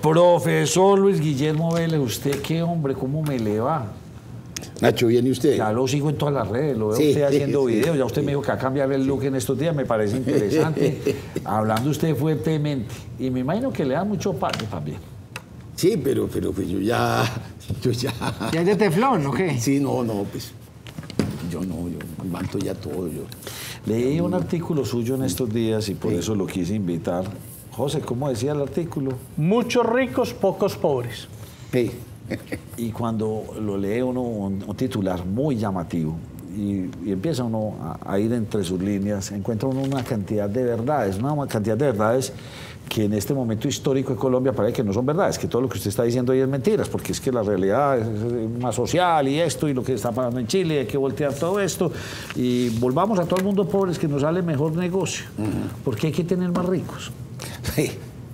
Profesor Luis Guillermo Vélez, usted qué hombre, ¿cómo me le va? Nacho, ¿viene usted? Ya lo sigo en todas las redes, lo veo Sí, usted haciendo sí, videos, ya usted me dijo que va a cambiar el look en estos días, me parece interesante, hablando usted fuertemente, y me imagino que le da mucho palo también. Sí, pero pues ¿Ya es de teflón o qué? Sí, no, pues yo levanto ya todo. Leí un artículo suyo en estos días y por eso lo quise invitar. José, ¿cómo decía el artículo? Muchos ricos, pocos pobres. Sí. Y cuando lo lee uno, un titular muy llamativo, y empieza uno a ir entre sus líneas, encuentra uno una cantidad de verdades, que en este momento histórico de Colombia parece que no son verdades, que todo lo que usted está diciendo ahí es mentiras, porque es que la realidad es más social y esto, y lo que está pasando en Chile, hay que voltear todo esto, y volvamos a todo el mundo pobres, que nos sale mejor negocio, porque hay que tener más ricos. Sí.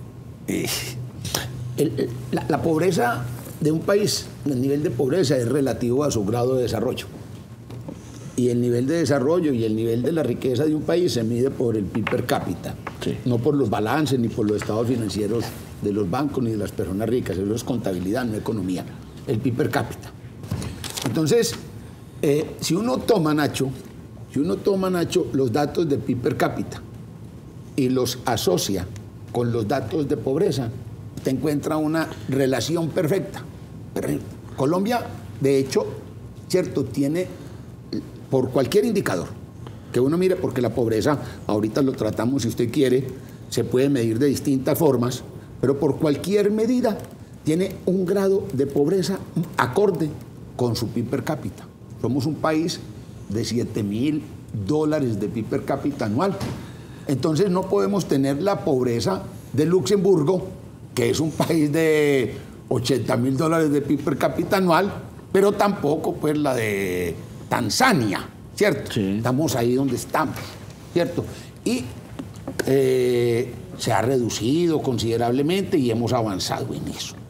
La pobreza de un país, el nivel de pobreza es relativo a su grado de desarrollo. Y el nivel de desarrollo y el nivel de la riqueza de un país se mide por el PIB per cápita, no por los balances ni por los estados financieros de los bancos ni de las personas ricas. Eso es contabilidad, no economía. El PIB per cápita. Entonces, si uno toma, Nacho, los datos del PIB per cápita y los asocia con los datos de pobreza, te encuentra una relación perfecta. Colombia, de hecho, cierto, tiene, por cualquier indicador que uno mire, porque la pobreza, ahorita lo tratamos si usted quiere, se puede medir de distintas formas, pero por cualquier medida tiene un grado de pobreza acorde con su PIB per cápita. Somos un país de $7.000 de PIB per cápita anual. Entonces no podemos tener la pobreza de Luxemburgo, que es un país de $80.000 de PIB per cápita anual, pero tampoco pues la de Tanzania, ¿cierto? Sí. Estamos ahí donde estamos, ¿cierto? Y se ha reducido considerablemente y hemos avanzado en eso.